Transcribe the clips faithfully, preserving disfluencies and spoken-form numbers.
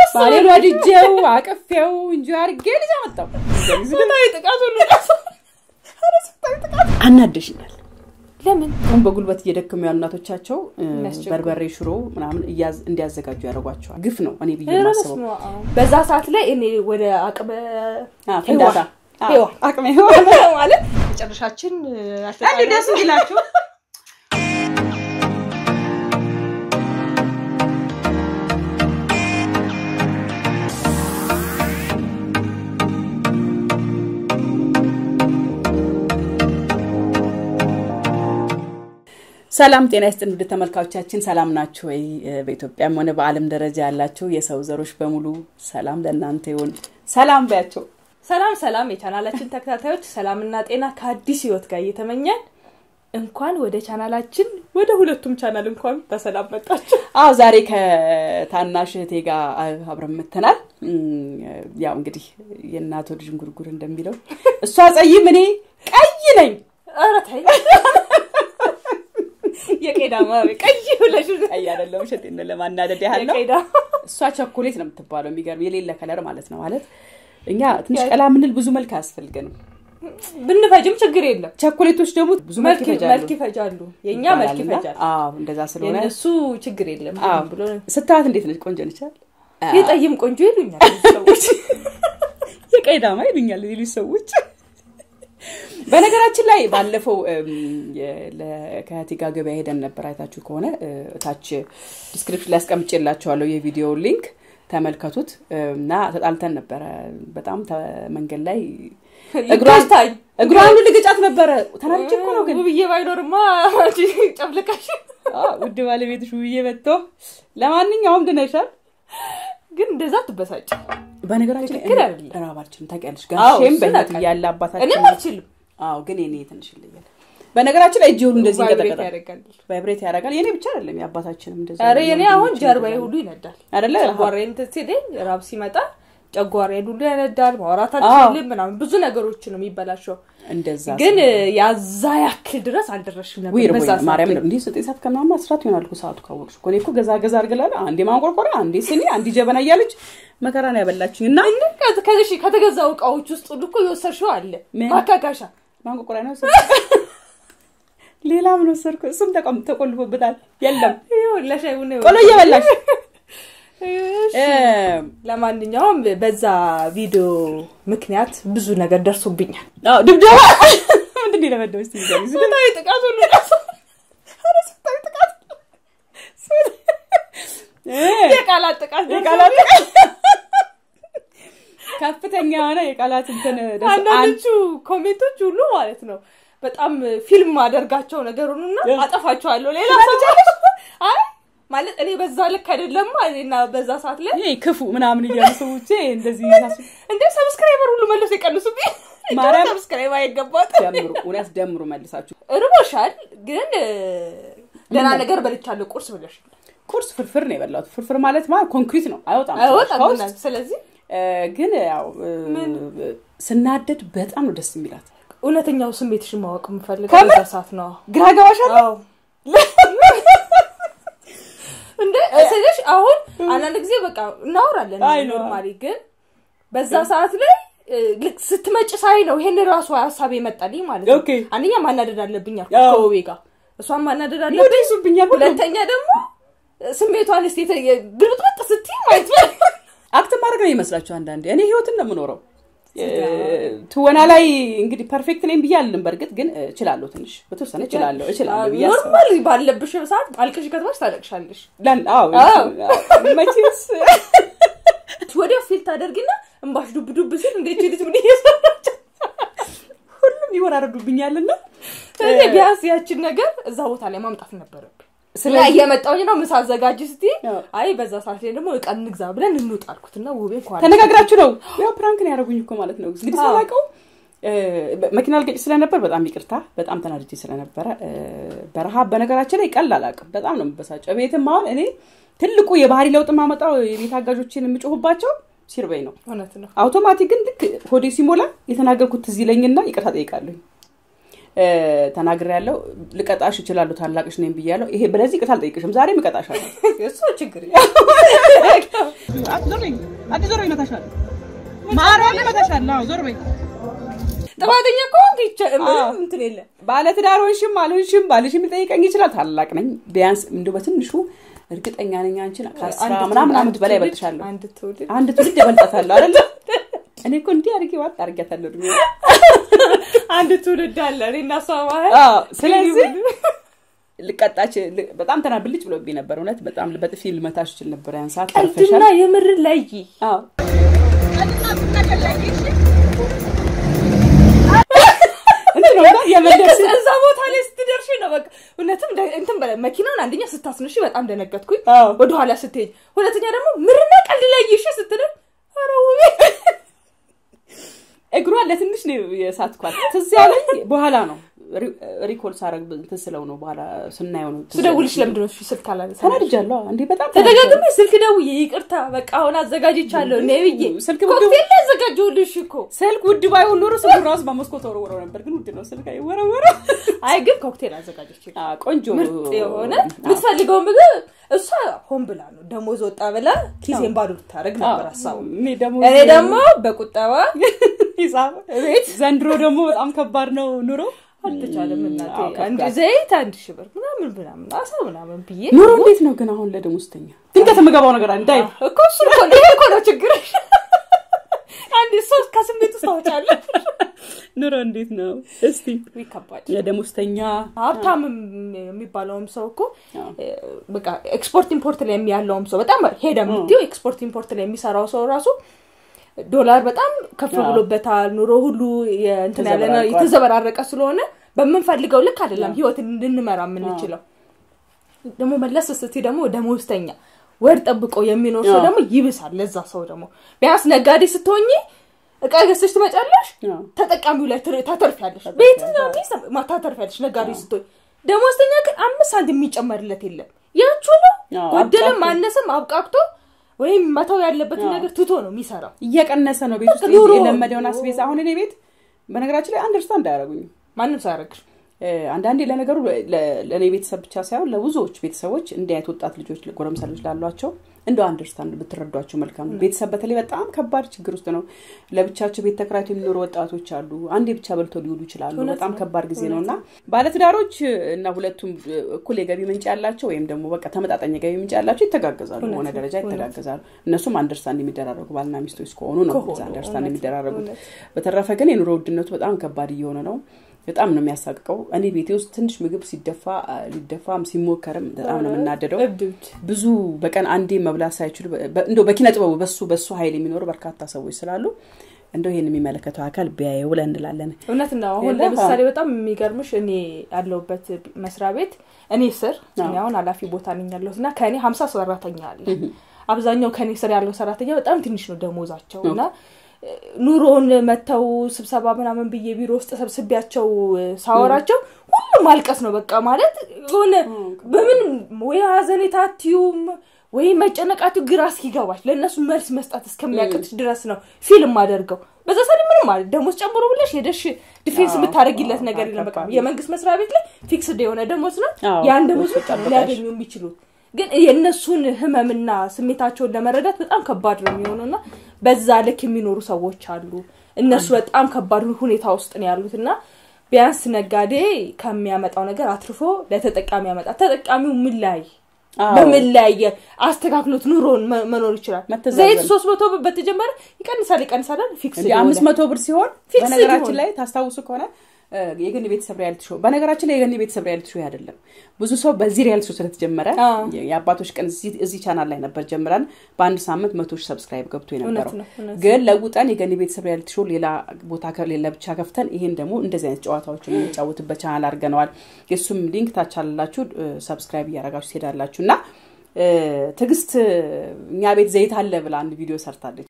ባሌን ወድጄው አቅፌው እንጂ አርጌ ልጅ አመጣው ስታይ ጥቃቱ ልቃስ አረ ስታይ ጥቃት አናደሽኛል ለምን አሁን በጉልበት እየደከሙ ያሉ እናቶቻቸው በርበሬ ሽሮ ምናምን እያዝ እንዲያዘጋጁ ያረጋቸዋል ግፍ ነው እኔ ብዬ ማሰበው በዛ ሰዓት ላይ እኔ ወደ አቅመ ፍንዳታ አዎ አቅመ ማለት ጨርሻችን አልተጣለ ደስ ይላችሁ ሰላም ጤና ይስጥልን ወደ ተመልካቾቻችን ሰላም ናችሁ ወይ በኢትዮጵያም ሆነ በዓለም ደረጃ ያላችሁ የሰው ዘሮች በሙሉ ሰላም ለእናንተ ይሁን ሰላም ባያችሁ ሰላም ሰላም የቻናላችን ተከታታዮች ሰላምና ጤና ከአዲስ ህይወት ጋር እየተመኘን እንኳን ወደ ቻናላችን ወደ ሁለቱም ቻናል እንኳን በሰላም መጣችሁ አው ዛሬ ከታናሽ እህቴ ጋር አብረን መተናል ያው እንግዲህ የእናቶ ልጅ ጉርጉር እንደሚለው እሷ ጸይም እኔ ቀይ ነኝ ኧረ ተይ የቀዳማ ቀይ ሁለሽ ቀይ አይደለም ሸቴን ለማናደድ ያህል ነው እሷ ቸኮሌት ነው የምትባለው የሚገርም የሌለ ከለር ማለት ነው ማለት እኛ ትንሽ ቀላ ምንል ብዙ መልክ አያስፈልገንም ብንፈጅም ችግር የለም ቸኮሌቶች ደግሞ ብዙ መልክ ይፈጃሉ መልክ ይፈጃሉ የኛ መልክ ይፈጃሉ አዎ እንደዛ ስለሆነ እሱ ችግር የለም ብሎ ስታት እንዴት ነች ቆንጆ ነች የጠይም ቆንጆ ይሉኛል ሰዎች የቀዳማ ይሉኛል ይሉ ሰዎች በነገራችን ላይ ባለፈው ለካቲጋ ገበያ ሄደን ነበር አይታችሁ ከሆነ ታች ዲስክሪፕሽን ላይ አስቀምጬላችኋለሁ የቪዲዮ ሊንክ ተመልከቱት እና ተጣልተን ነበር በጣም መንገድ ላይ እግሯን እግሯን ልግጫት ነበር ተናድጄ እኮ ነው ግን ውብዬ ባይኖርማ ጨፍልቃሽ አዎ ውድ ባለቤትሽ ውብዬ መጥቶ ለማንኛውም ድነሻል ግን እንደዛ ተበሳጭ በነገራችን ላይ ራባችን ታውቂያለሽ ጋሼም በእናት ያለ አባታችን እኔ አልችልም አዎ ግን እኔ ትንሽ ልየለ በነገራችን ላይ ጂውሉ እንደዚህ እንደተቀጣ ቫይብሬት ያደርጋል የኔ ብቻ አይደለም የአባታችንም እንደዚህ አረ የኔ አሁን ጀርባዬ ሁሉ ይነዳል አይደለ ጨጓራዬን ተሲደኝ ራብ ሲመጣ ጨጓራዬ ሁሉ ይነዳል ማውራት አልችልም ምናምን ብዙ ነገሮች ነው የሚበላሸው እንደዛ ግን ያዛ ያክል ድረስ አልደረሽም ነበር በዛ ማርያም እንዴ ዘጠኝ ሰዓት ከማማ አስራት ይሆናል እኮ ሰዓቱ ካወቅሽ እኮ እኮ ገዛ ገዛ አርገላለ አንዴ ማንቆርቆራ አንዴ ስኒ አንዴ ጀበና ያለች መከራ ነው ያበላችኝ እና ከዚህ ከተገዛው እቃዎች ውስጥ ሁሉ እኮ የወሰርሽው አለ ማካካሻ ማንቆርቆራ ነው ሌላ ምን ወሰርኩ እሱም ተቆም ተቆልፎበታል የለም ይኸው ለሻይ ቡና ቆሎ እየበላሽ ለማንኛውም በዛ ቪዲዮ ምክንያት ብዙ ነገር ደርሶብኛል አዎ ድብደባ ምንድን ነው ለመደው እስቲ ይዘኝ ስታይ ጥቃቱ ልቃስ አረ ስታይ ጥቃት የቃላት ጥቃት የቃላት ጥቃት ከፍተኛ ሆነ የቃላት እንትን አንዳንዶቹ ኮሜንቶች ሁሉ ማለት ነው በጣም ፊልም አደርጋቸው ነገሩንና አጠፋቸዋለሁ ሌላ ሰው አይ ማለት እኔ በዛ ልክ አይደለም እና በዛ ሰዓት ላይ ይሄ ክፉ ምናምን እያሰቡት እንደዚህ እንደ ሰብስክራይበር ሁሉ መልሶ ይቀንሱብኝ ማራም ሰብስክራይብ አይገባት ደምሩ ወላስ ደምሩ መልሳችሁ እርቦሻል ግን ደና ነገር በልቻለሁ ቁርስ ብለሽ ቁርስ ፍርፍር ነው የበላሁት ፍርፍር ማለት ማለት ኮንክሪት ነው አይወጣም አይወጣም ስለዚህ ግን ያው ስናደድ በጣም ነው ደስ የሚላት እውነተኛው ስሜትሽን ማወቅ የምፈልገው በዛ ሰዓት ነው ግራ ገባሻል አዎ እንዴ ስለሽ አሁን አንዳንድ ጊዜ በቃ እናወራለን ኖርማሊ ግን በዛ ሰዓት ላይ ልክ ስትመጭ ሳይ ነው ይሄን ራሱ ሐሳብ የመጣልኝ ማለት ነው አንደኛ ማናደድ አለብኝ አልኩ ከወቤጋ እሷን ማናደድ አለብኝ ሁለተኛ ደግሞ ስሜቷን እስቲ ግልብጥብጥ ስትይ ማለት አክት ማድረግ ነው ይመስላችሁ አንዳንዴ እኔ ህይወትን ነው የምኖረው ትወና ላይ እንግዲህ ፐርፌክት ነኝ ብያለሁ በርግጥ ግን እችላለሁ ትንሽ በተወሰነ እችላለሁ እችላለሁ ብያለሁ ኖርማሊ ባለብሽ ሰዓት አልከሽ ከተባሽ ታለቅሻለሽ ለን አዎ መቼስ ወደ ፊልት አደርግና እንባሽ ዱብ ዱብ ሲል እንዴት ልጅ ምን ይሰራች ሁሉም ይወራረዱብኛልና ስለዚህ ቢያንስ ያችን ነገር እዛ ቦታ ላይ ማምጣት ነበረብኝ ስለዚህ የመጣውኝ ነው ምሳ አዘጋጅ እስቲ አይ በዛ ሰዓት ላይ ደግሞ እቃ እንግዛ ብለን እንውጣልኩትና ውቤ እንኳን ተነጋግራችሁ ነው ያው ፕራንክ ነው ያደረጉኝ እኮ ማለት ነው እንግዲህ ሳላቀው መኪና ልገጭ ስለነበር በጣም ይቅርታ በጣም ተናድጄ ስለነበረ በረሃብ በነገራችን ላይ ቀላል አላቀም በጣም ነው የምበሳጨው ቤትም አሁን እኔ ትልቁ የባህሪ ለውጥ ማመጣው የቤት አጋጆችን የምጮህባቸው ሲርበይ ነው እውነት ነው አውቶማቲክ ግን ልክ ሆዴ ሲሞላ የተናገርኩት እዚህ ለኝና ይቅርታ ጠይቃለሁ ተናግሬያለሁ ልቀጣሽ ይችላል ታላቅሽ ነኝ ብያለሁ ይሄ በለዚህ ቅጣል ጠይቅሽም ዛሬ ምቀጣሻለሁ እሱ ችግር አትዞርኝ አትዞርኝ መታሻለሁ ማራም መታሻለሁ ዞርበይ ጥፋተኛ ኮንክ እንትን የለ ባለ ትዳሮንሽም አልሆንሽም ባልሽም ይጠይቀኝ ይችላል ታላቅ ነኝ ቢያንስ እንደው በትንሹ እርግጠኛ ነኝ አንቺን ከአስራ ምናምን አመት በላይ በልጥሻለሁ አንድ ትውልድ አንድ ትውልድ በልጣታለሁ አይደል እኔ እኮ እንዲህ አድርጌ ዋጥ አድርጌታለሁ ድሜ አንድ ትውልድ አለ እኔና ሷማህ አዎ ስለዚህ ልቀጣች በጣም ተናብልጭ ብሎብኝ ነበር እውነት በጣም በጥፊ ልመታሽ ይችላል ነበር ያን ሰዓት ተፈሻል እና የምር ላይ አዎ ነው የመለስ እዛ ቦታ ላይ ስትደርሺ ነው በቃ እውነትም እንትን በለ መኪናውን አንደኛ ስታስነሺ በጣም ደነገጥኩኝ ወደ ኋላ ስትሄጂ ሁለተኛ ደግሞ ምርና ቀልድ ላይ ይሽ ስትል አረው እግሯ ለትንሽ ነው የሳትኳት ትዝ ያለኝ በኋላ ነው ሪኮል ሳረግ ተስለው ነው በኋላ ስናየው ነው ስደውልሽ ለምንድን ነው ስልክ አላለ ተናድጃለሁ እንዴ በጣም ተደጋግሜ ስልክ ደውዬ ይቅርታ በቃ አሁን አዘጋጅቻለሁ ነብዬ ስልክ ኮክቴል አዘጋጅውልሽ እኮ ስልክ ውድ ባይሆን ኖሮ ስልክ ራስ በመስኮት ወረወረው ነበር ግን ውድ ነው ስልክ አይወረወረው አይ ግን ኮክቴል አዘጋጅቼ አ ቆንጆ ምርጥ የሆነ ምትፈልገው ምግብ እሷ ሆን ብላ ነው ደሞዝ ወጣ ብላ ኪሴን ባዶ ታረግ ነበር አሳው እኔ ደሞዝ እኔ ደግሞ በቁጣዋ ሂሳብ ቤት ዘንድሮ ደግሞ በጣም ከባድ ነው ኑሮ አልተቻለም እናቴ አንድ ዘይት አንድ ሺህ ብር ምናምን ምናምን አሳብ ምናምን ብዬ ኑሮ እንዴት ነው ግን አሁን ለደሞዝተኛ ድንገት የምገባው ነገር እንዳይ እኮ እሱ እኮ ነው እኮ ነው ችግር አንድ ሶስት ከስምንት ሰውቻለ ኑሮ እንዴት ነው እስቲ ይከባድ ለደሞዝተኛ ሀብታም የሚባለውም ሰው እኮ በቃ ኤክስፖርት ኢምፖርት ላይ የሚያለውም ሰው በጣም ሄደም ዲው ኤክስፖርት ኢምፖርት ላይ የሚሰራው ሰው ራሱ ዶላር በጣም ከፍ ብሎበታል ኑሮ ሁሉ እንትን ያለ ነው የተዘበራረቀ ስለሆነ በመንፈልገው ልክ አይደለም ህይወት እንድንመራ የምንችለው ደግሞ መለስ እስቲ ደግሞ ደሞዝተኛ ወር ጠብቆ የሚኖር ሰው ደግሞ ይብሳል ለዛ ሰው ደግሞ ቢያንስ ነጋዴ ስትሆኚ እቃ ገዝተሽ ትመጫለሽ ተጠቃሚው ላይ ታተርፊያለሽ በየትኛው ቢስ ማታተርፊያለሽ ነጋዴ ስትሆኚ ደሞዝተኛ ግን አምስት ሳንቲም የሚጨመርለት የለም ያቹ ነው ወደለም ማነሰም አብቃቅቶ ወይም መተው ያለበት ነገር ትቶ ነው የሚሰራው እየቀነሰ ነው ቤት ውስጥ የለመደውን አስቤዛ አሁን እኔ ቤት በነገራችን ላይ አንደርስታንድ አያረጉኝ ማንንም ሳያረግሽ አንዳንዴ ለነገሩ ለኔ ቤተሰብ ብቻ ሳይሆን ለብዙዎች ቤተሰቦች እንዲያት ወጣት ልጆች ጎረምሳ ልጆች ላሏቸው እንደው አንደርስታንድ ብትረዷቸው መልካም ነው ቤተሰብ በተለይ በጣም ከባድ ችግር ውስጥ ነው ለብቻቸው ቤት ተከራይተው የሚኖሩ ወጣቶች አሉ አንዴ ብቻ በልተው ሊውሉ ይችላሉ በጣም ከባድ ጊዜ ነውና ባለትዳሮች እና ሁለቱም እኩል የገቢ ምንጭ ያላቸው ወይም ደግሞ በቃ ተመጣጣኝ የገቢ ምንጭ ያላቸው ይተጋገዛሉ ሆነ ደረጃ ይተጋገዛሉ እነሱም አንደርስታንድ የሚደራረጉ ባልና ሚስቶች ከሆኑ ነው አንደርስታንድ የሚደራረጉት በተረፈ ግን የኑሮ ውድነቱ በጣም ከባድ እየሆነ ነው በጣም ነው የሚያሳቅቀው እኔ ቤቴ ውስጥ ትንሽ ምግብ ሲደፋ ሊደፋም ሲሞከርም በጣም ነው እናደደው ብዙ በቀን አንዴ መብላት ሳይችሉ እንደው በኪነ ጥበቡ በሱ በሱ ኃይል የሚኖር በርካታ ሰዎች ስላሉ እንደው ይሄን የሚመለከተው አካል ቢያየው ብለን እንላለን እውነት ነው አሁን ለምሳሌ በጣም የሚገርምሽ እኔ ያለውበት መስሪያ ቤት እኔ ስር እኔ አሁን አላፊ ቦታ ነኝ ያለውና ከኔ ሃምሳ ሰራተኛ አለ አብዛኛው ከኔ ስር ያለው ሰራተኛ በጣም ትንሽ ነው ደሞዛቸውና ኑሮን መተው ስብሰባ ምናምን በየ ቢሮ ውስጥ ተሰብስቢያቸው ሳወራቸው ሁሉ ማልቀስ ነው በቃ ማለት ሆነ በምን ወይ አዘኔታቲዩም ወይ መጨነቃቱ ግራስ ይገባሽ ለነሱ መልስ መስጠት እስከሚያቀጥሽ ድረስ ነው ፊልም አደርገው በዛ ሰዓት ምንም ማለት ደሞዝ ጨምሮ ብለሽ ሄደሽ ዲፌንስ የምታረጊለት ነገር የለም በቃ የመንግስት መስሪያ ቤት ላይ ፊክስድ የሆነ ደሞዝ ነው ያን ደሞዝ ሊያገኙ የሚችሉት ግን የነሱን ህመምና ስሜታቸውን ለመረዳት በጣም ከባድ ነው የሚሆነውና በዛ ልክ የሚኖሩ ሰዎች አሉ እነሱ በጣም ከባድ ሁኔታ ውስጥ ነው ያሉትና ቢያንስ ነጋዴ ከሚያመጣው ነገር አትርፎ ለተጠቃሚ ያመጣ ተጠቃሚው ምን ላይ በምን ላይ አስተካክሎት ኑሮን መኖር ይችላል ዘይት ሶስት መቶ ብር በተጀመረ ይቀንሳል ይቀንሳል ፊክስ ነው አምስት መቶ ብር ሲሆን በነገራችን ላይ ታስታውሱ ከሆነ የገኒ ቤተሰብ ሪያሊቲ ሾው በነገራችን ላይ የገኒ ቤተሰብ ሪያሊቲ ሾው አይደለም ብዙ ሰው በዚህ ሪያሊቲ ሾው ስለተጀመረ የአባቶች ቀን እዚህ እዚህ ቻናል ላይ ነበር ጀምራን በአንድ ሳምንት መቶ ሺህ ሰብስክራይብ ገብቶ የነበረው ግን ለውጣን የገኒ ቤተሰብ ሪያሊቲ ሾው ሌላ ቦታ ከሌላ ብቻ ከፍተን ይሄን ደግሞ እንደዚህ አይነት ጨዋታዎችን እንጫወትበት ቻናል አድርገናል የሱም ሊንክ ታች አላችሁ ሰብስክራይብ ያረጋችሁ ትሄዳላችሁና ትግስት እኛ ቤት ዘይት አለ ብላ አንድ ቪዲዮ ሰርታለች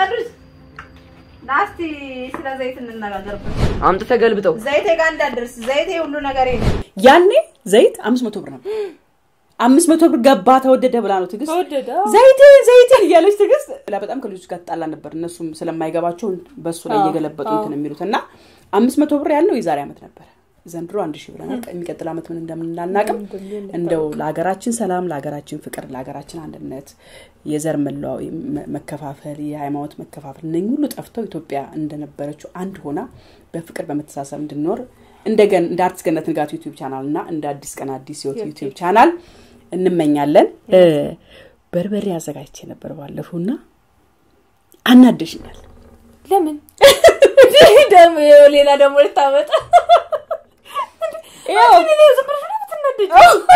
ናስቲ ስለ ዘይት እንነጋገርበት አምጥ ተገልብጠው ዘይት ጋር እንዳደርስ ዘይት ሁሉ ነገር ይሄ ያኔ ዘይት አምስት መቶ ብር ነበር አምስት መቶ ብር ገባ ተወደደ ብላ ነው ትግስት ተወደደ ዘይት ዘይት እያለች ትግስት በጣም ከልጆች ጋር ተጣላ ነበር እነሱም ስለማይገባቸው በሱ ላይ እየገለበጡ እንትን የሚሉትና አምስት መቶ ብር ያለው የዛሬ አመት ነበር ዘንድሮ አንድ ሺህ ብለናል የሚቀጥል አመት ምን እንደምናናቀም እንደው ለሀገራችን ሰላም ለሀገራችን ፍቅር ለሀገራችን አንድነት የዘር መላው መከፋፈል የሃይማኖት መከፋፈል ነኝ ሁሉ ጠፍተው ኢትዮጵያ እንደነበረችው አንድ ሆና በፍቅር በመተሳሰብ እንድንኖር እንደገን እንደ አርቲስት ገነት ንጋቱ ዩቲዩብ ቻናል እና እንደ አዲስ ቀን አዲስ ዩቲዩብ ቻናል እንመኛለን በርበሬ አዘጋጅቼ ነበር ባለፈውና አናደሽኛል ለምን ደም ሌላ ደም ልታመጣ ያው እኔ ዝምብርሽ ነው ተናደጂ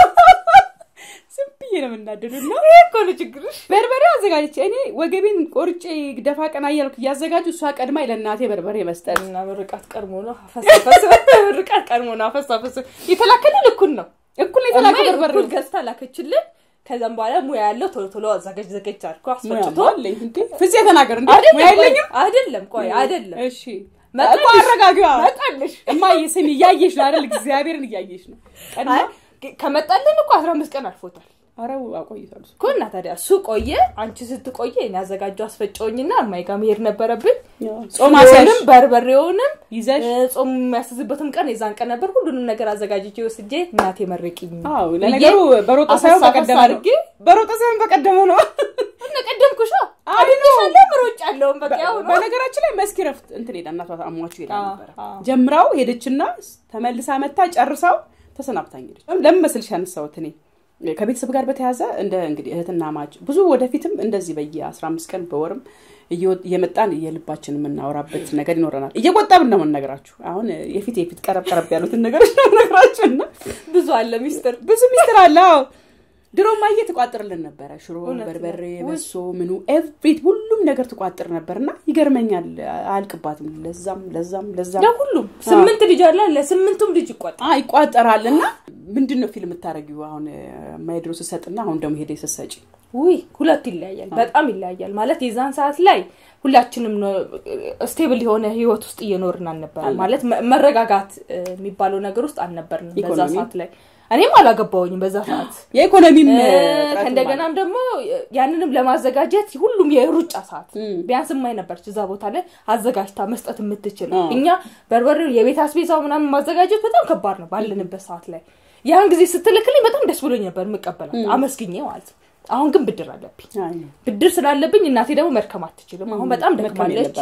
ስንብዬ ነው እናደዱና እኮ ነው ችግርሽ በርበሬ አዘጋጅቼ እኔ ወገቤን ቆርጬ ደፋ ቀና ያልኩ ያዘጋጁ እሷ ቀድማ ለእናቴ በርበሬ መስጠት እና በርቃት ቀርሞ ነው አፈሳፈስ በርቃት ቀርሞ ነው አፈሳፈስ የተላከለ እኩል ነው እኩል የተላከለ በርበሬ እኩል ገዝታ ላከችልን ከዛም በኋላ ሙያ ያለው ቶሎ ቶሎ አዘጋጅ ዘጋጅ አልኩ አስፈጭቶ አለኝ እንዴ ፍፄ ተናገር እንዴ ሙያ የለኝም አይደለም ቆይ አይደለም እሺ መጣ አረጋጊዋ መጣልሽ እማዬ ስሚ ያየሽ ነው አይደል እግዚአብሔርን ያየሽ ነው ቀድማ ከመጣልን እኮ አስራ አምስት ቀን አልፎታል አረው አቆይቷል ኮና ታዲያ እሱ ቆየ አንቺ ስትቆየ እኔ አዘጋጁ አስፈጨውኝና ማይጋ መሄድ ነበረብኝ ጾም አሰልም በርበሬውንም ይዘሽ ጾም የሚያስዝበትም ቀን የዛን ቀን ነበር ሁሉንም ነገር አዘጋጅቼ ወስጄ እናቴ መረቂኝ አው ለነገሩ በሮጣ ሳይሆን በቀደመ ነው በሮጣ ሳይሆን በቀደመ ነው እና ቀደምኩሽ አብኝሻለሁ ምሮጫለሁ በቃ ያው በነገራችን ላይ መስኪረፍት እንትን ሄዳ እናቷ አሟቹ ሄዳ ነበር ጀምራው ሄደችና ተመልሳ መጣ ጨርሳው ተሰናብታኝ ሄደች ለምን መስልሽ ያነሳውት እኔ ከቤተሰብ ጋር በተያዘ እንደ እንግዲህ እህትና ማጭ ብዙ ወደፊትም እንደዚህ በየ አስራ አምስት ቀን በወርም እየመጣን የልባችን ምናወራበት ነገር ይኖርናል እየቆጣብን ነው ነገራችሁ አሁን የፊት የፊት ቀረብ ቀረብ ያሉት ነገሮች ነው ነገራችሁና ብዙ አለ ሚስጥር ብዙ ሚስጥር አለ ድሮ ማየ ተቋጥርልን ነበር ሽሮ በርበሬ በሶ ምኑ ኤቭሪት ሁሉም ነገር ተቋጥር ነበርና ይገርመኛል አልቅባትም ለዛም ለዛም ለዛም ለሁሉም ስምንት ልጅ አለ ለስምንቱም ልጅ ይቋጥራል አይ ይቋጥራልና ምንድነው ፊልም ታረጊው አሁን ማይድሮስ ሰጥና አሁን ደሞ ሄደ ይሰሰጪ ውይ ሁለት ይለያያል በጣም ይለያያል ማለት የዛን ሰዓት ላይ ሁላችንም ስቴብል የሆነ ህይወት ውስጥ እየኖርና ነበር ማለት መረጋጋት የሚባለው ነገር ውስጥ አልነበርንም በዛ ሰዓት ላይ እኔም አላገባውኝም በዛ ሰዓት የኢኮኖሚም እንደገናም ደግሞ ያንንም ለማዘጋጀት ሁሉም የሩጫ ሰዓት ቢያንስ ማይ ነበርች እዛ ቦታ ላይ አዘጋጅታ መስጠት የምትችል እኛ በርበሬው የቤት አስቤዛው ምናምን ማዘጋጀት በጣም ከባድ ነው ባለንበት ሰዓት ላይ ያን ጊዜ ስትልክልኝ በጣም ደስ ብሎኝ ነበር መቀበላት አመስግኜ ማለት አሁን ግን ብድር አለብኝ ብድር ስላለብኝ እናቴ ደግሞ መርከም አትችልም አሁን በጣም ደክማለች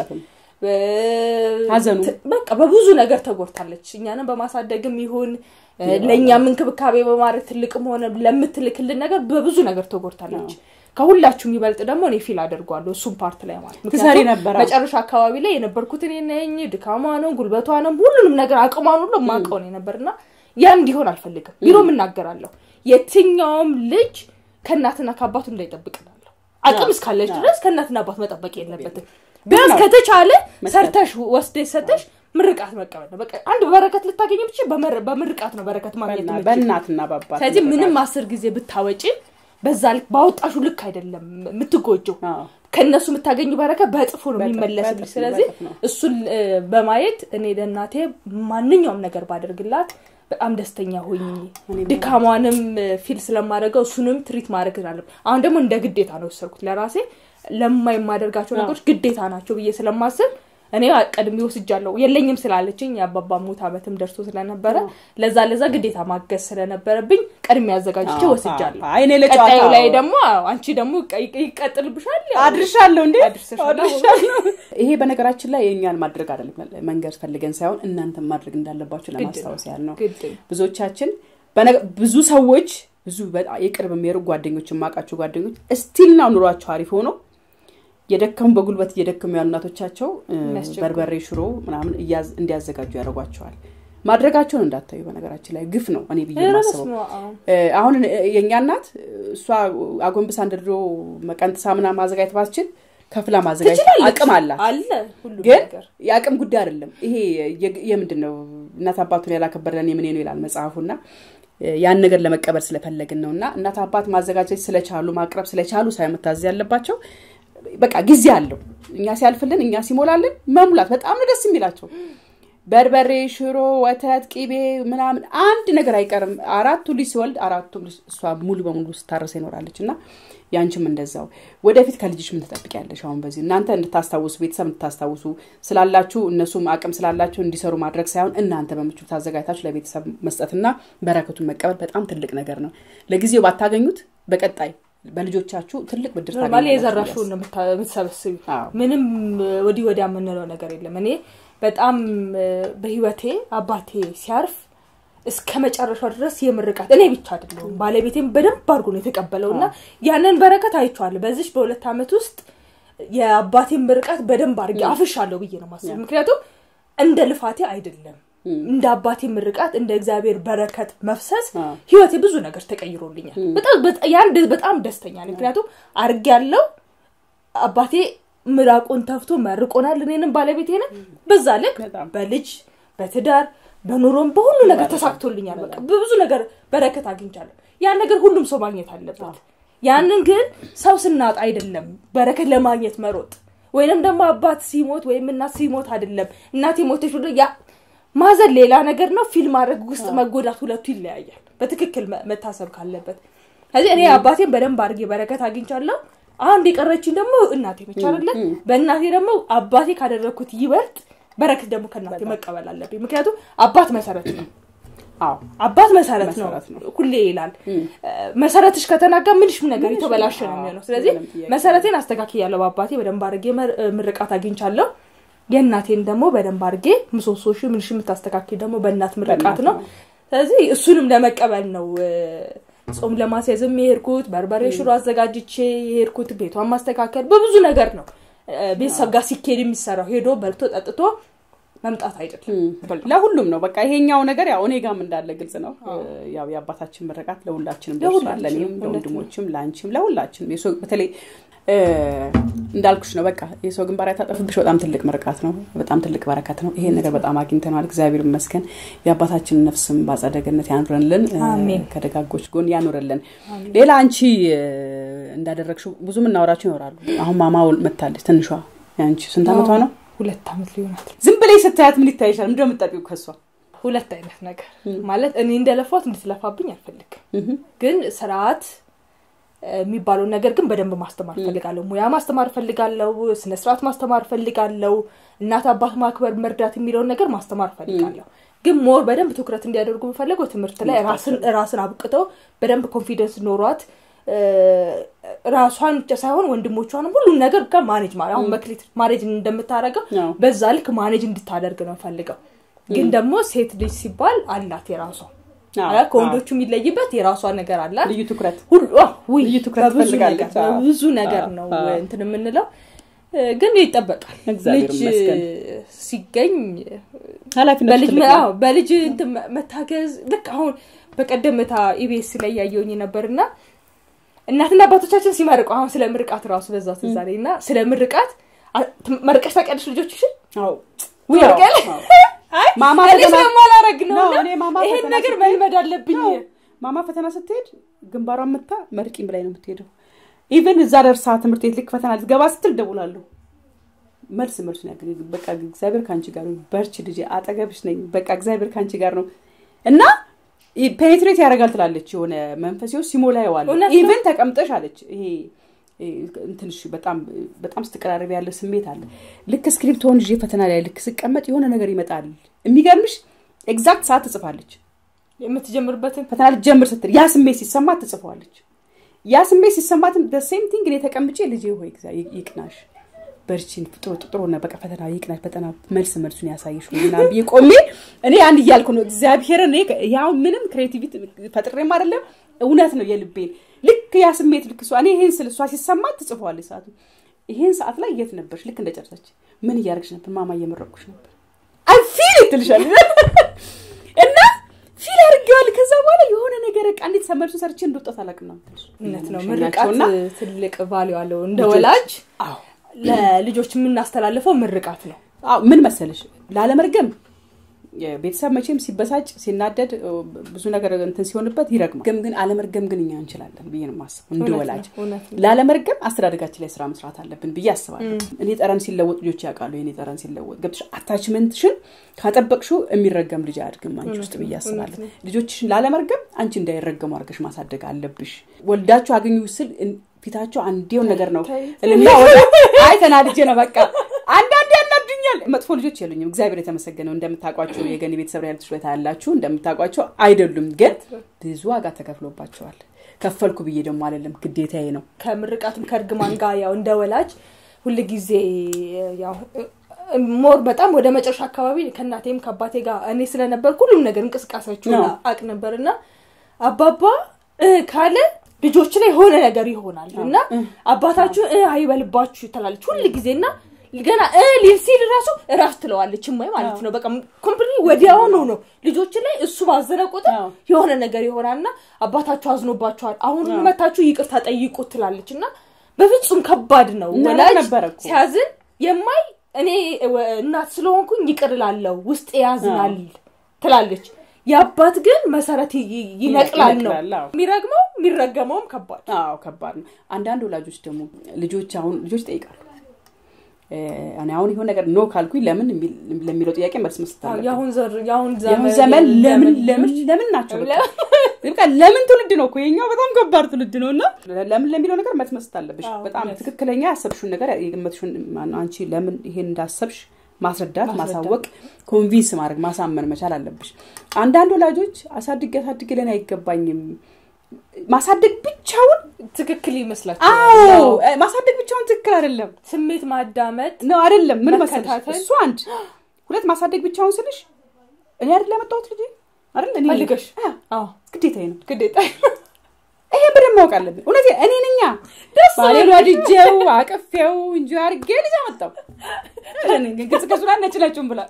ሀዘኑ በቃ በብዙ ነገር ተጎርታለች እኛንም በማሳደግም ይሁን ለኛም እንክብካቤ በማድረግ ትልቅም ሆነ ለምትልክልን ነገር በብዙ ነገር ተጎርታለች ከሁላችሁም ይበልጥ ደግሞ እኔ ፊል አደርጋለሁ እሱም ፓርት ላይ ማለት ምክንያቱም መጨረሻ አካባቢ ላይ የነበርኩት እኔ ነኝ ድካማ ነው ጉልበቷ ነው ሁሉንም ነገር አቅማን ሁሉ ማቀው ነው ነበርና ያን እንዲሆን አልፈልግም ቢሮም እናገራለሁ የትኛውም ልጅ ከእናትና ከአባቱ እንዳይጠብቅናለሁ አቅም እስካለች ድረስ ከእናትና አባት መጠበቅ የለበትም ቢያንስ ከተቻለ ሰርተሽ ወስደሽ ሰተሽ ምርቃት መቀበል ነው በቃ አንድ በረከት ልታገኝ ብቻ በምርቃት ነው በረከት ማግኘት ነው በእናትና በአባት ስለዚህ ምንም አስር ጊዜ ብታወጪ በዛ ልክ ባወጣሹ ልክ አይደለም የምትጎጀው ከነሱ የምታገኙ በረከት በጥፎ ነው የሚመለስልሽ ስለዚህ እሱን በማየት እኔ ለእናቴ ማንኛውም ነገር ባደርግላት በጣም ደስተኛ ሆኝ ድካሟንም ፊል ስለማደርገው እሱንም ትሪት ማድረግ አለብኝ አሁን ደግሞ እንደ ግዴታ ነው ወሰድኩት ለራሴ ለማይማደርጋቸው ነገሮች ግዴታ ናቸው ብዬ ስለማስብ እኔ ቀድሜ ወስጃለሁ የለኝም ስላለችኝ ያባባ ሞት አመትም ደርሶ ስለነበረ ለዛ ለዛ ግዴታ ማገዝ ስለነበረብኝ ቀድሜ ያዘጋጅቼ ወስጃለሁ አይኔ ለጫታው ላይ ደግሞ አንቺ ደግሞ ይቀጥልብሻል አድርሻለሁ እንዴ አድርሻለሁ ይሄ በነገራችን ላይ የኛን ማድረግ አይደለም መንገር ፈልገን ሳይሆን እናንተም ማድረግ እንዳለባችሁ ለማስታወስ ያህል ነው ብዙዎቻችን ብዙ ሰዎች ብዙ በጣም የቅርብ የሚሩ ጓደኞችን ማቃቸው ጓደኞች ስቲል ነው ኑሯቸው አሪፍ ሆኖ የደከሙ በጉልበት የደከሙ ያሉ እናቶቻቸው በርበሬ ሽሮ ምናምን እንዲያዘጋጁ ያደርጓቸዋል ማድረጋቸው እንዳታዩ በነገራችን ላይ ግፍ ነው እኔ ብዬ ማስበው አሁን የኛ እናት እሷ አጎንብሳ እንደድሮ መቀንጥሳ ምናምን ማዘጋጀት ባስችል ከፍላ ማዘጋጀት አቅም አለ አለ ሁሉ ነገር ያቅም ጉዳይ አይደለም ይሄ የምንድነው እናት አባቱን ያላከበረን የምን ነው ይላል መጽሐፉና ያን ነገር ለመቀበል ስለፈለግን ነውና እናት አባት ማዘጋጀት ስለቻሉ ማቅረብ ስለቻሉ ሳይመታዝ ያለባቸው በቃ ጊዜ አለው እኛ ሲያልፍልን እኛ ሲሞላልን መሙላት በጣም ነው ደስ የሚላቸው በርበሬ ሽሮ ወተት ቂቤ ምናምን አንድ ነገር አይቀርም አራቱ ልጅ ሲወልድ አራቱ እሷ ሙሉ በሙሉ ስታረሰ ይኖራለችና ያንቺም እንደዛው ወደፊት ከልጅሽ ምን ተጠብቂያለሽ አሁን በዚህ እናንተ እንድታስታውሱ ቤተሰብ እንድታስታውሱ ስላላችሁ እነሱም አቅም ስላላችሁ እንዲሰሩ ማድረግ ሳይሆን እናንተ በመቹ ታዘጋጅታችሁ ለቤተሰብ መስጠትና በረከቱን መቀበል በጣም ትልቅ ነገር ነው ለጊዜው ባታገኙት በቀጣይ በልጆቻችሁ ትልቅ ብድር ታገኛላችሁ ማለት የዘራሽውን ነው የምትሰበስቢ ምንም ወዲ ወዲያ ምንለው ነገር የለም እኔ በጣም በህይወቴ አባቴ ሲያርፍ እስከ መጨረሻው ድረስ የምርቃት እኔ ብቻ አይደለም ባለቤቴም በደንብ አድርጎ ነው የተቀበለውና ያንን በረከት አይቻለሁ በዚህ በሁለት አመት ውስጥ የአባቴን ምርቃት በደንብ አድርጌ አፍሻለሁ ብዬ ነው ማሰብ ምክንያቱም እንደ ልፋቴ አይደለም እንደ አባቴ ምርቃት እንደ እግዚአብሔር በረከት መፍሰስ ህይወቴ ብዙ ነገር ተቀይሮልኛል በጣም ያን በጣም ደስተኛ ነኝ ምክንያቱም አርግ ያለው አባቴ ምራቁን ተፍቶ መርቆናል እኔንም ባለቤቴንም በዛ ልክ በልጅ በትዳር በኑሮም በሁሉ ነገር ተሳክቶልኛል በቃ ብዙ ነገር በረከት አግኝቻለሁ ያን ነገር ሁሉም ሰው ማግኘት አለበት ያንን ግን ሰው ስናጣ አይደለም በረከት ለማግኘት መሮጥ ወይንም ደግሞ አባት ሲሞት ወይም እናት ሲሞት አይደለም እናቴ ሞተች ወደ ያ ማዘን ሌላ ነገር ነው ፊልም አድርግ ውስጥ መጎዳት ሁለቱ ይለያያል በትክክል መታሰብ ካለበት ስለዚህ እኔ አባቴን በደንብ አድርጌ በረከት አግኝቻለሁ አንድ የቀረችኝ ደግሞ እናቴ ብቻ አይደለም በእናቴ ደግሞ አባቴ ካደረኩት ይበልጥ በረከት ደግሞ ከናቴ መቀበል አለብኝ ምክንያቱም አባት መሰረት ነው አዎ አባት መሰረት ነው ሁሌ ይላል መሰረትሽ ከተናጋ ምንሽ ምን ነገር የተበላሸ ነው የሚሆነው ስለዚህ መሰረቴን አስተካክያለሁ አባቴ በደንብ አድርጌ ምርቃት አግኝቻለሁ የእናቴን ደግሞ በደንብ አድርጌ ምሶሶሽ ምንሽ የምታስተካክይ ደግሞ በእናት ምርቃት ነው ስለዚህ እሱንም ለመቀበል ነው ጾም ለማስያዝም ይሄርኩት በርበሬ ሽሮ አዘጋጅቼ ይሄርኩት ቤቷን ማስተካከል በብዙ ነገር ነው ቤተሰብ ጋር ሲኬድ የሚሰራው ሄዶ በልቶ ጠጥቶ መምጣት አይደለም ለሁሉም ነው በቃ ይሄኛው ነገር ያው እኔ ጋርም እንዳለ ግልጽ ነው ያው ያባታችን ምርቃት ለሁላችንም ደርሷል ለኔም ለወንድሞችም ላንቺም ለሁላችንም የሰው በተለይ እንዳልኩሽ ነው በቃ የሰው ግንባር ያታጠፍብሽ በጣም ትልቅ ምርቃት ነው በጣም ትልቅ በረከት ነው ይሄን ነገር በጣም አግኝተናል እግዚአብሔር ይመስገን ያባታችን ነፍስም ባጸደገነት ያኑርልን ከደጋጎች ጎን ያኑርልን ሌላ አንቺ እንዳደረግሽው ብዙ ምናወራችሁ ይኖራሉ አሁን ማማው መታለች ትንሿ ያንቺ ስንት አመቷ ነው ሁለት አመት ሊሆናት ዝም ብለሽ ስታያት ምን ይታይሻል ምንድነው የምትጠቂው ከሷ ሁለት አይነት ነገር ማለት እኔ እንደለፋት እንድትለፋብኝ አልፈልግም ግን ስርዓት የሚባለው ነገር ግን በደንብ ማስተማር ፈልጋለሁ ሙያ ማስተማር ፈልጋለሁ ስነ ስርዓት ማስተማር ፈልጋለሁ እናት አባት ማክበር መርዳት የሚለው ነገር ማስተማር ፈልጋለሁ ግን ሞር በደንብ ትኩረት እንዲያደርጉ በፈልገው ትምህርት ላይ ራስን ራስን አብቅተው በደንብ ኮንፊደንስ ኖሯት ራሷን ብቻ ሳይሆን ወንድሞቿንም ሁሉ ነገር ጋር ማኔጅ ማለት አሁን መክሊት ማኔጅ እንደምታረገው በዛ ልክ ማኔጅ እንድታደርግ ነው ፈልገው ግን ደግሞ ሴት ልጅ ሲባል አላት የራሷ አላ ኮንዶቹ የሚለይበት የራሷ ነገር አላት ልዩ ትኩረት ሁሉ አው ልዩ ትኩረት ፈልጋለች ብዙ ነገር ነው እንትን የምንለው ግን ይተበቃል ልጅ ሲገኝ ኃላፊነት በልጅ አው በልጅ እንትን መታገዝ ልክ አሁን በቀደምታ ኢቢኤስ ላይ ያየውኝ ነበርና እናትና አባቶቻችን ሲመርቁ አሁን ስለ ምርቃት ራሱ በዛው ተዛሬና ስለ ምርቃት መርቀሽ ታቀድሽ ልጆችሽ አው ወርቀል አይ ማማ ተማላረግ ነው እኔ ማማ ይሄ ነገር መልመድ አለብኝ ማማ ፈተና ስትሄድ ግንባሯን መታ መርቂም ላይ ነው የምትሄደው ኢቭን እዛ ደርሳ ትምህርት ቤት ልክ ፈተና ልትገባ ስትል ደውላለሁ መልስ መልስ ነገር በቃ እግዚአብሔር ካንቺ ጋር ነው በርቺ ልጅ አጠገብሽ ነኝ በቃ እግዚአብሔር ካንቺ ጋር ነው እና ፔኔትሬት ያረጋል ትላለች የሆነ መንፈሲው ሲሞላ ይዋል ኢቭን ተቀምጠሽ አለች ይሄ እንትንሽ በጣም በጣም ስትቀራረብ ያለ ስሜት አለ ልክ ስክሪፕቶን ይዤ ፈተና ላይ ልክ ስቀመጥ የሆነ ነገር ይመጣል የሚገርምሽ ኤግዛክት ሰዓት ትጽፋለች የምትጀምርበትን ፈተና ልትጀምር ስትል ያ ስሜት ሲሰማት ትጽፋለች ያ ስሜት ሲሰማት the same thing እኔ ተቀምጬ ልጄ ሆይ እግዚአብሔር ይቅናሽ በርቺን ፍጥሮ ጥሩ ነው በቃ ፈተና ይቅናሽ ፈተና መልስ መልሱን ያሳይሽ እና ቢቆሜ እኔ አንድ ይያልኩ ነው እግዚአብሔር እኔ ያው ምንም ክሬቲቪቲ ፈጥሬም አይደለም እውነት ነው የልቤን ልክ ያ ስሜት ልክ እሷ እኔ ይሄን ስለሷ ሲሰማት ትጽፋለች ሰዓቱ ይሄን ሰዓት ላይ የት ነበርሽ ልክ እንደጨረሰች ምን ያርግሽ ነበር ማማ እየመረቅኩሽ ነበር አይ ፊል ትልሻል እና ፊል አርጋል ከዛ በኋላ የሆነ ነገር ቃ እንዴት ሰመርሱ ሰርቼ እንደወጣት አላቅም ነው እውነት ነው ምርቃት ትልቅ ቫልዩ አለው እንደወላጅ አዎ ለልጆች ምን አስተላልፈው ምርቃት ነው አዎ ምን መሰለሽ ላለመርገም የቤተሰብ መቼም ሲበሳጭ ሲናደድ ብዙ ነገር እንትን ሲሆንበት ይረግማል ግን ግን አለመርገም ግን እኛ እንችላለን ብዬ ነው ማስበው እንደወላጅ ላለመርገም አስተዳደጋችን ላይ ስራ መስራት አለብን ብዬ አስባለሁ እኔ ጠረን ሲለወጥ ልጆች ያቃሉ የኔ ጠረን ሲለወጥ ገብተሽ አታችመንትሽን ካጠበቅሽው የሚረገም ልጅ አድርግም አንቺ ውስጥ ብዬ አስባለሁ ልጆችሽን ላለመርገም አንቺ እንዳይረገሙ አርገሽ ማሳደግ አለብሽ ወልዳችሁ አገኙ ስል ፊታቸው አንዴው ነገር ነው እና አይ ተናድጄ ነው በቃ አንዳንዴ ያናድኛል መጥፎ ልጆች የሉኝም እግዚአብሔር የተመሰገነው እንደምታቋቸው የገኒ ቤተሰብ ያልተሽ ወይ ታላላችሁ እንደምታቋቸው አይደሉም ግን ብዙ ዋጋ ተከፍሎባቸዋል ከፈልኩ ብዬ ደሞ አይደለም ግዴታዬ ነው ከምርቃቱም ከርግማን ጋር ያው እንደወላጅ ሁሉ ጊዜ ያው ሞር በጣም ወደ መጨረሻ አካባቢ ከናቴም ከአባቴ ጋር እኔ ስለነበር ሁሉም ነገር እንቅስቃሴያቸው አቅ ነበርና አባባ ካለ ልጆች ላይ ሆነ ነገር ይሆናል እና አባታችሁ አይበልባችሁ ተላለች ሁሉ ጊዜና ገና ሊሲል ራሱ ራስ ትለዋለች ማይ ማለት ነው በቃ ኮምፕሊት ወዲያው ነው ነው ልጆች ላይ እሱ ባዘነቆተ የሆነ ነገር ይሆናልና አባታችሁ አዝኖባችኋል አሁን መታችሁ ይቅርታ ጠይቁ ትላለችና በፍጹም ከባድ ነው ወላጅ ሲያዝን የማይ እኔ እናት ስለሆንኩኝ ይቅርላለው ውስጥ ያዝናል ትላለች ያባት ግን መሰረት ይነቅላል ነው ሚረግመው ሚረገመውም ከባድ አዎ ከባድ ነው አንዳንድ ወላጆች ደግሞ ልጆች አሁን ልጆች ጠይቃሉ እኔ አሁን ይሆን ነገር ነው ካልኩኝ ለምን ለሚለው ጥያቄ መልስ መስጠት አለ ያሁን ዘር ያሁን ዘመን ለምን ለምን ለምን ናቸው በቃ ለምን ትውልድ ነው እኮ የኛው በጣም ከባድ ትውልድ ነውና ለምን ለሚለው ነገር መልስ መስጠት አለብሽ በጣም ትክክለኛ ያሰብሽው ነገር የገመትሽው አንቺ ለምን ይሄን እንዳሰብሽ ማስረዳት ማሳወቅ ኮንቪንስ ማድረግ ማሳመን መቻል አለብሽ አንዳንድ ወላጆች አሳድገ አሳድገ ለኔ አይገባኝም ማሳደግ ብቻውን ትክክል ይመስላል አዎ ማሳደግ ብቻውን ትክክል አይደለም ስሜት ማዳመጥ ነው አይደለም ምን መሰለሽ እሱ አንድ ሁለት ማሳደግ ብቻውን ስልሽ እኔ አይደለም መጣሁት ልጅ አይደል እኔ ፈልገሽ አዎ ግዴታዬ ነው ግዴታዬ ይሄ በደም ማወቅ አለብኝ እውነት እኔ ነኛ ባሌ ወድጄው አቀፌው እንጂ አርጌ ልጅ አመጣው እኔ ግን ከስከሱላ ነጭላችሁም ብላ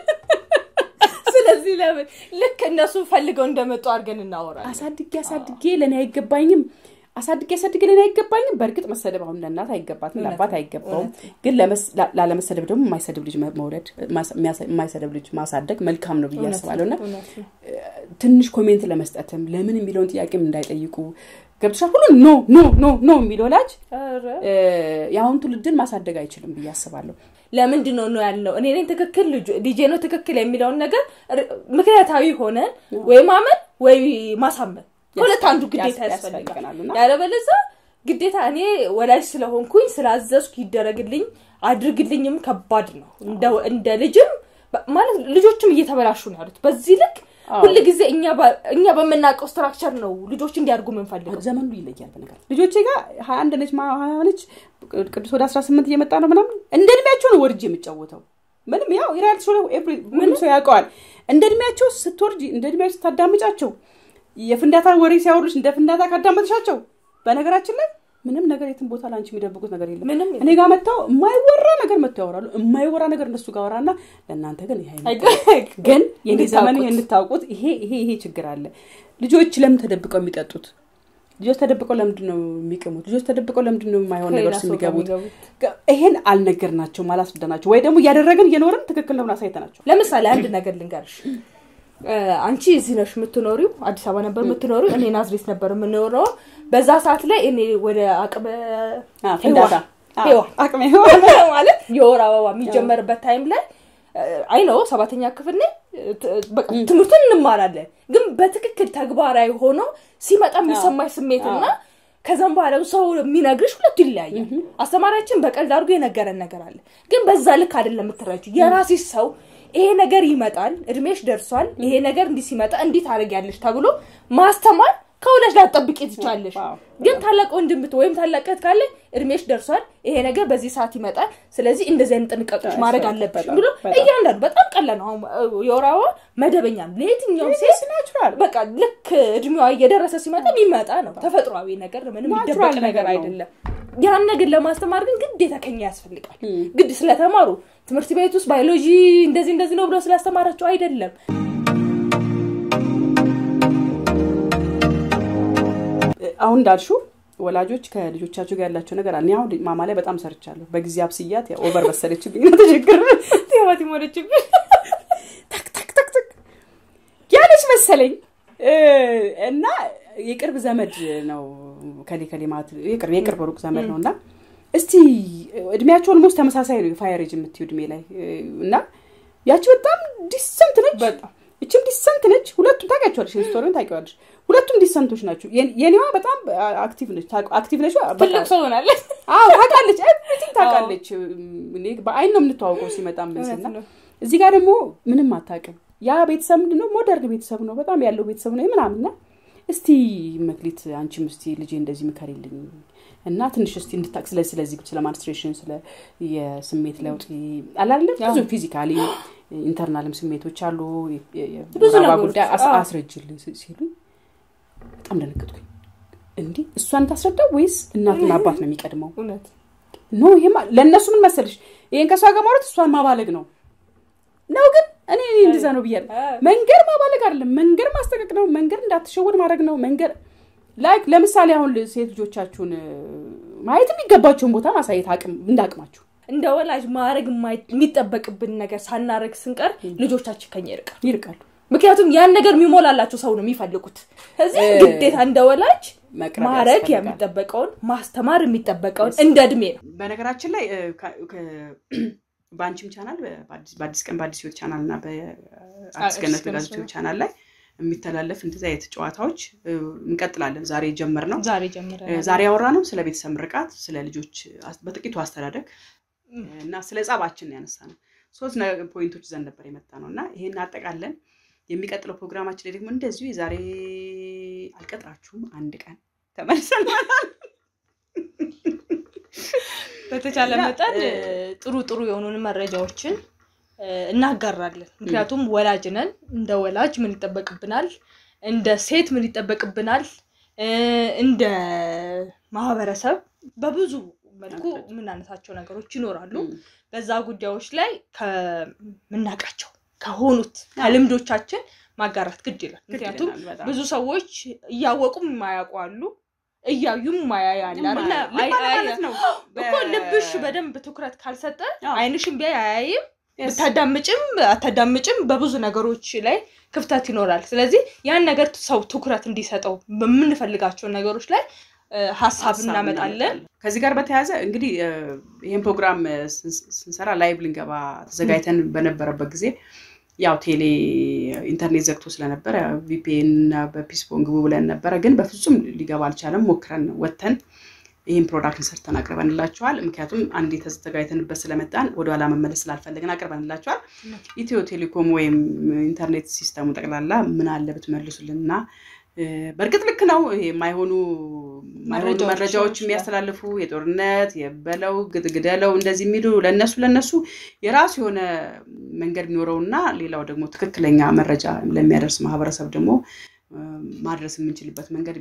ስለዚህ ለምን ልክ እነሱ ፈልገው እንደመጡ አርገን እናወራለን አሳድጌ አሳድጌ ለኔ አይገባኝም አሳድጌ አሳድጌ ለኔ አይገባኝም በርግጥ መሰደብ አሁን ለእናት አይገባትም ለአባት አይገባውም ግን ለለመሰደብ ደግሞ የማይሰደብ ልጅ መውለድ የማይሰደብ ልጅ ማሳደግ መልካም ነው ብያስባለውና ትንሽ ኮሜንት ለመስጠትም ለምን የሚለውን ጥያቄም እንዳይጠይቁ ገብተሻል ሁሉ ኖ ኖ ኖ ኖ የሚሎላጅ ያሁን ትውልድን ማሳደግ አይችልም ብያስባለሁ ለምንድን ነው ነው ያለው እኔ ነኝ ትክክል ልጄ ነው ትክክል የሚለው ነገር ምክንያታዊ ሆነ ወይ ማመን ወይ ማሳመን ሁለት አንዱ ግዴታ ያስፈልጋል ያለበለዚያ ግዴታ እኔ ወላጅ ስለሆንኩኝ ስላዘዝኩ ይደረግልኝ አድርግልኝም ከባድ ነው እንደ እንደ ልጅም ማለት ልጆችም እየተበላሹ ነው ያሉት በዚህ ልክ ሁሉ ጊዜ እኛ እኛ በመናቀው ስትራክቸር ነው ልጆች እንዲያርጉ መንፈልገው ዘመኑ ይለያል በነገር ልጆቼ ጋር ሃያ አንድ ነች ሃያ ነች ቅዱስ ወደ አስራ ስምንት እየመጣ ነው ምናምን እንደድሜያቸው ነው ወርጅ የሚጫወተው ምንም ያው ኢራይል ሾው ኤቭሪ ምንም ሰው ያውቀዋል እንደድሜያቸው ስትወርጂ እንደድሜያቸው ታዳምጫቸው የፍንዳታ ወሬ ሲያወሩሽ እንደ ፍንዳታ ካዳመጥሻቸው በነገራችን ላይ ምንም ነገር የትም ቦታ ላንቺ የሚደብቁት ነገር የለም እኔ ጋር መጣው የማይወራ ነገር መጣው ያወራሉ የማይወራ ነገር እነሱ ጋር ወራና ለእናንተ ግን ይሄ ግን የኔ ዘመን የንታውቁት ይሄ ይሄ ይሄ ችግር አለ ልጆች ለምን ተደብቀው የሚጠጡት ልጆች ተደብቀው ለምንድን ነው የሚቀሙት ልጆች ተደብቀው ለምንድን ነው የማይሆን ነገር ሲገቡት ይሄን አልነገርናቸው ማላስደናቸው ወይ ደግሞ ያደረገን የኖርን ትክክል ነው አሳይተናቸው ለምሳሌ አንድ ነገር ልንገርሽ አንቺ እዚህ ነሽ የምትኖሪው አዲስ አበባ ነበር የምትኖሪው እኔ ናዝሬት ነበር የምኖረው በዛ ሰዓት ላይ እኔ ወደ አቅበ ፍንዳታ አዎ አቅመ ማለት የወር አበባ የሚጀመርበት ታይም ላይ አይ ነው ሰባተኛ ክፍል ነኝ በቃ ትምህርቱን እንማራለን ግን በትክክል ተግባራዊ ሆኖ ሲመጣ የሚሰማኝ ስሜትና ከዛም በኋላ ሰው የሚነግርሽ ሁለት ይለያያል አስተማሪያችን በቀልድ አድርጎ የነገረን ነገር አለ ግን በዛ ልክ አይደለም የምትረጂው የራስሽ ሰው ይሄ ነገር ይመጣል እድሜሽ ደርሷል ይሄ ነገር እንዲ ሲመጣ እንዴት አረጋያለሽ ተብሎ ማስተማር ከወላጅ ላጠብቂ ትቻለሽ ግን ታላቅ ወንድም ወይም ታላቀት ካለ እድሜሽ ደርሷል ይሄ ነገር በዚህ ሰዓት ይመጣል ስለዚህ እንደዚህ አይነት ጥንቃቄዎች ማድረግ አለበት ብሎ እያንዳንዱ በጣም ቀላል ነው የወራው መደበኛ ለየትኛው ሴት ናቹራል በቃ ልክ እድሜዋ እየደረሰ ሲመጣ የሚመጣ ነው ተፈጥሯዊ ነገር ምንም ይደበቅ ነገር አይደለም ያን ነገር ለማስተማር ግን ግዴታ ከኛ ያስፈልጋል ግድ ስለተማሩ ትምህርት ቤት ውስጥ ባዮሎጂ እንደዚህ እንደዚህ ነው ብሎ ስላስተማራቸው አይደለም አሁን ዳልሹ ወላጆች ከልጆቻቸው ጋር ያላቸው ነገር አለ ያው ማማ ላይ በጣም ሰርቻለሁ በጊዜ አብስያት ያው ኦቨር በሰለችብኝ ነው ተጀግረ ትያዋት ሞለችብኝ ታክ ታክ ታክ ታክ ያለች መሰለኝ እና የቅርብ ዘመድ ነው ከሌ ከሌማት የቅርብ የቅርብ ሩቅ ዘመድ ነውና እስቲ እድሜያቸው ኦልሞስት ተመሳሳይ ነው ፋየሬጅ የምትዩ እድሜ ላይ እና ያቺ በጣም ዲሰንት ነች በጣም እቺም ዲሰንት ነች ሁለቱም ታውቂያቸዋለሽ ስቶሪውን ታውቂዋለሽ ሁለቱም ዲሰንቶች ናቸው የኔዋ በጣም አክቲቭ ነች አክቲቭ ነች ትልቅ ሰው ሆናለች አዎ ታውቃለች ኤቭሪቲንግ ታውቃለች እኔ በአይን ነው የምንተዋወቀው ሲመጣ ምንስና እዚህ ጋር ደግሞ ምንም አታውቅም ያ ቤተሰብ ምንድነው ሞደርን ቤተሰብ ነው በጣም ያለው ቤተሰብ ነው ምናምንና እስቲ መክሊት አንቺም እስቲ ልጄ እንደዚህ ምከሪልኝ እና ትንሽ እስቲ እንድታክ ስለ ስለዚህ ስለ ማንስትሬሽን ስለ የስሜት ለውጥ አላለም ብዙ ፊዚካሊ ኢንተርናልም ስሜቶች አሉ ብዙ ጉዳይ አስረጅልኝ ሲሉ በጣም ደነገጥኩኝ እንዴ እሷን ታስረዳው ወይስ እናትና አባት ነው የሚቀድመው እውነት ኖ ይሄማ ለነሱ ምን መሰለሽ ይሄን ከሷ ጋር ማለት እሷን ማባለግ ነው ነው ግን እኔ እንደዛ ነው ብያለሁ መንገር ማባለግ አይደለም መንገር ማስተካከል ነው መንገር እንዳትሸወድ ማድረግ ነው መንገር ላይክ ለምሳሌ አሁን ሴት ልጆቻችሁን ማየት የሚገባቸውን ቦታ ማሳየት አቅም እንዳቅማችሁ እንደ ወላጅ ማድረግ የሚጠበቅብን ነገር ሳናረግ ስንቀር ልጆቻችን ከኛ ይርቃሉ ይርቃሉ ምክንያቱም ያን ነገር የሚሞላላቸው ሰው ነው የሚፈልጉት ስለዚህ ግዴታ እንደ ወላጅ ማድረግ የሚጠበቀውን ማስተማር የሚጠበቀውን እንደ እድሜ ነው በነገራችን ላይ ባንቺም ቻናል በአዲስ በአዲስ ቀን በአዲስ ህይወት ቻናልና በአዲስ ገነት በጋዜጣ ቻናል ላይ የሚተላለፍ እንደዛ የተጨዋታዎች እንቀጥላለን ዛሬ ጀመር ነው ዛሬ ጀመረ ዛሬ ያወራነው ስለ ቤተሰብ ምርቃት ስለ ልጆች በጥቂቱ አስተዳደግ እና ስለ ጻባችን ያነሳነው ሶስት ፖይንቶች ዘንድ ነበር የመጣነውና ይሄን አጠቃለን የሚቀጥለው ፕሮግራማችን ላይ ደግሞ እንደዚሁ ዛሬ አልቀጥራችሁም አንድ ቀን ተመልሰናል በተቻለ መጠን ጥሩ ጥሩ የሆኑን መረጃዎችን እናጋራለን ምክንያቱም ወላጅ ነን እንደ ወላጅ ምን ይጠበቅብናል እንደ ሴት ምን ይጠበቅብናል እንደ ማህበረሰብ በብዙ መልኩ ምን አነሳቸው ነገሮች ይኖራሉ በዛ ጉዳዮች ላይ ከመናቃቸው ከሆኑት ከልምዶቻችን ማጋራት ግድ ይላል ምክንያቱም ብዙ ሰዎች እያወቁም የማያውቁ እያዩም ማያያል አይደል ነው እኮ ልብሽ በደንብ ትኩረት ካልሰጠ አይንሽም ቢያያይም ተዳምጭም አተዳምጭም በብዙ ነገሮች ላይ ክፍተት ይኖራል ስለዚህ ያን ነገር ሰው ትኩረት እንዲሰጠው በመንፈልጋቸው ነገሮች ላይ ሐሳብ እናመጣለን ከዚህ ጋር በተያያዘ እንግዲህ ይሄን ፕሮግራም ስንሰራ ላይቭ ልንገባ ተዘጋጅተን በነበረበት ጊዜ ያው ቴሌ ኢንተርኔት ዘግቶ ስለነበረ ቪፒኤን እና በፒስፖን ግቡ ብለን ነበር ግን በፍጹም ሊገባ አልቻለም ሞክረን ወተን ይሄን ፕሮዳክት ሰርተን አቅርበንላችኋል ምክንያቱም አንዴ ተዘጋጅተንበት ስለመጣን ወደ ኋላ መመለስ ስላልፈለግን አቅርበንላችኋል ኢትዮ ቴሌኮም ወይም ኢንተርኔት ሲስተሙ ጠቅላላ ምን አለ ብትመልሱልንና በርግጥ ልክ ነው ይሄ ማይሆኑ መረጃዎች የሚያስተላልፉ የጦርነት የበለው ግድግደለው እንደዚህ የሚሉ ለነሱ ለነሱ የራሱ የሆነ መንገድ ቢኖርውና ሌላው ደግሞ ትክክለኛ መረጃ ለሚያደርስ ማህበረሰብ ደግሞ ማድረስ የምንችልበት መንገድ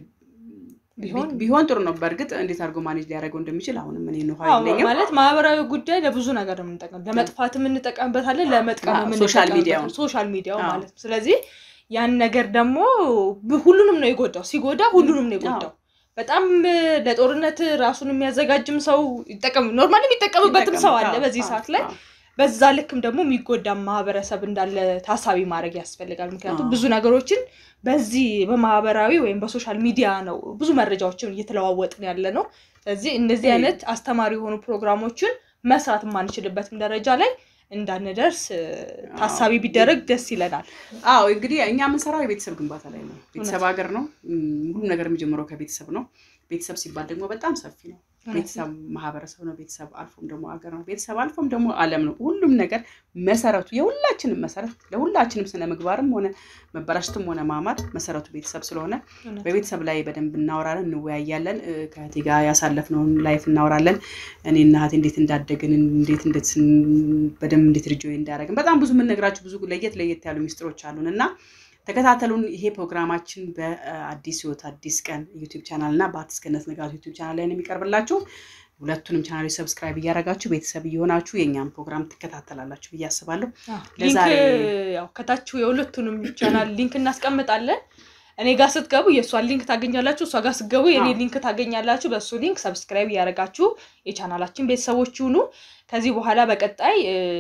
ቢሆን ቢሆን ጥሩ ነው በርግጥ እንዴት አድርጎ ማኔጅ ሊያደርገው እንደሚችል አሁን ምን ነው ኃይለኛ ማለት ማህበራዊ ጉዳይ ለብዙ ነገር የምንጠቀም ለመጥፋት የምንጠቀምበታለን ለመጥቀም ምን ሶሻል ሚዲያው ሶሻል ሚዲያው ማለት ስለዚህ ያን ነገር ደግሞ ሁሉንም ነው ይጎዳው ሲጎዳ ሁሉንም ነው ይጎዳው በጣም ለጦርነት ራሱን የሚያዘጋጅም ሰው ይጠቀም ኖርማሊ የሚጠቀምበትም ሰው አለ በዚህ ሰዓት ላይ በዛ ልክም ደግሞ የሚጎዳ ማህበረሰብ እንዳለ ታሳቢ ማድረግ ያስፈልጋል ምክንያቱም ብዙ ነገሮችን በዚህ በማህበራዊ ወይም በሶሻል ሚዲያ ነው ብዙ መረጃዎችን እየተለዋወጥን ያለ ነው ስለዚህ እነዚህ አይነት አስተማሪ የሆኑ ፕሮግራሞችን መስራት ማንችልበት ደረጃ ላይ እንዳንደርስ ታሳቢ ቢደረግ ደስ ይላል አዎ እንግዲህ እኛ ምን ሰራው የቤተሰብ ግንባታ ላይ ነው ቤተሰብ ሀገር ነው ሁሉ ነገር የሚጀምረው ከቤተሰብ ነው ቤተሰብ ሲባል ደግሞ በጣም ሰፊ ነው ቤተሰብ ማህበረሰብ ነው ቤተሰብ አልፎም ደግሞ ሀገር ነው ቤተሰብ አልፎም ደግሞ ዓለም ነው ሁሉም ነገር መሰረቱ የሁላችንም መሰረት ለሁላችንም ስነ ምግባርም ሆነ መበራሽትም ሆነ ማማር መሰረቱ ቤተሰብ ስለሆነ በቤተሰብ ላይ በደንብ እናወራለን እንወያያለን ከእህቴ ጋር ያሳለፍነውን ላይፍ እናወራለን እኔና እህቴ እንዴት እንዳደግን እንዴት እንዴት በደንብ እንዴት ሪጆይ እንዳደረግን በጣም ብዙ ምን ነግራችሁ ብዙ ለየት ለየት ያሉ ሚስጥሮች አሉንና ተከታተሉን ይሄ ፕሮግራማችን በአዲስ ህይወት አዲስ ቀን ዩቲዩብ ቻናል እና በአዲስ ገነት ነጋቱ ዩቲዩብ ቻናል ላይ ነው የሚቀርብላችሁ ሁለቱንም ቻናሎች ሰብስክራይብ ያደርጋችሁ ቤተሰብ ይሆናችሁ የኛም ፕሮግራም ተከታተላላችሁ በያስባለሁ ለዛሬ ያው ከታችሁ የሁለቱንም ቻናል ሊንክ እናስቀምጣለን እኔ ጋር ስትገቡ የሷን ሊንክ ታገኛላችሁ እሷ ጋር ስትገቡ የኔ ሊንክ ታገኛላችሁ በሱ ሊንክ ሰብስክራይብ ያደርጋችሁ የቻናላችን ቤተሰቦች ሁኑ ከዚህ በኋላ በቀጣይ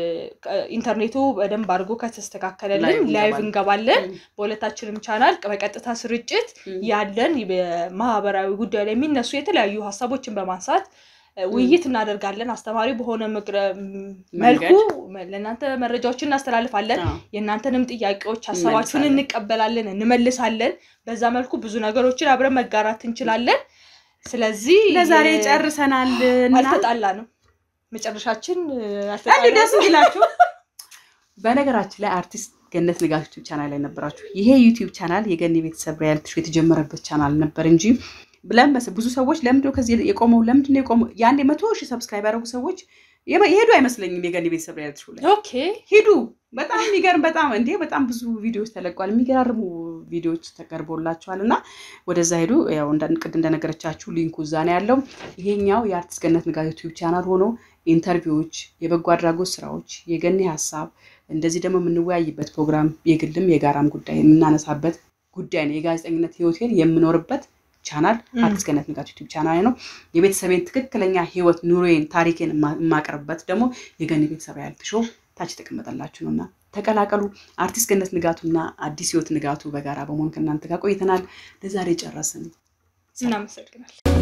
ኢንተርኔቱ በደንብ አድርጎ ከተስተካከለልን ላይቭ እንገባለን በሁለታችንም ቻናል በቀጥታ ስርጭት ያለን በማህበራዊ ጉዳይ ላይ የሚነሱ የተለያዩ ሐሳቦችን በማንሳት ውይይት እናደርጋለን አስተማሪ በሆነ መልኩ ለእናንተ መረጃዎችን እናስተላልፋለን የእናንተንም ጥያቄዎች ሐሳባችሁን እንቀበላለን እንመልሳለን በዛ መልኩ ብዙ ነገሮችን አብረን መጋራት እንችላለን ስለዚህ ለዛሬ ጨርሰናል አልተጣላንም መጨረሻችን አልተጣላንም ደስ ይላችሁ በነገራችን ላይ አርቲስት ገነት ንጋቱ ዩቲዩብ ቻናል ላይ ነበራችሁ ይሄ ዩቲዩብ ቻናል የገኒ ቤተሰብ ሪያሊቲ ሾው የተጀመረበት ቻናል ነበር እንጂ ብለም ብዙ ሰዎች ለምንድነው ከዚህ የቆመው ለምንድነው የቆመው ያንዴ መቶ ሺህ ሰብስክራይብ ያደረጉ ሰዎች ይሄዱ አይመስለኝም የገኒ ቤተሰብ ሪያሊቲ ሾው ላይ ኦኬ ሄዱ በጣም የሚገርም በጣም እንዴ በጣም ብዙ ቪዲዮዎች ተለቋል የሚገራርሙ ቪዲዮዎች ተቀርቦላችኋልና ወደዛ ሄዱ ያው እንደንቀድ እንደነገረቻችሁ ሊንኩ እዛ ነው ያለው ይሄኛው የአርቲስት ገነት ንጋቱ ዩቲዩብ ቻናል ሆኖ ኢንተርቪዎች የበጎ አድራጎት ስራዎች የገኒ ሐሳብ እንደዚህ ደግሞ የምንወያይበት ፕሮግራም የግልም የጋራም ጉዳይ የምናነሳበት ጉዳይ ነው የጋዜጠኝነት ህይወቴን የምኖርበት ቻናል አርቲስት ገነት ንጋቱ ዩቲዩብ ቻናል ነው የቤተሰቤን ትክክለኛ ህይወት ኑሮዬን ታሪኬን ማቀርብበት ደግሞ የገኒ ቤተሰብ ሪያሊቲ ሾው ታች ተቀመጠላችሁ ነውና ተቀላቀሉ አርቲስት ገነት ንጋቱና አዲስ ህይወት ንጋቱ በጋራ በመሆን ከእናንተ ጋር ቆይተናል ለዛሬ ጨረስን እናመሰግናለን